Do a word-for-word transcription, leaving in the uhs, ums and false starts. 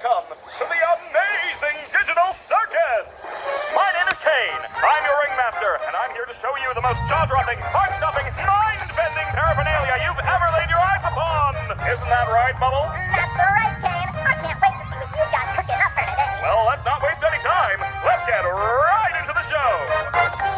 Welcome to the amazing digital circus! My name is Kane. I'm your ringmaster, and I'm here to show you the most jaw-dropping, heart-stopping, mind-bending paraphernalia you've ever laid your eyes upon! Isn't that right, Bubble? That's right, Kane. I can't wait to see what you've got cooking up for today. Well, let's not waste any time. Let's get right into the show!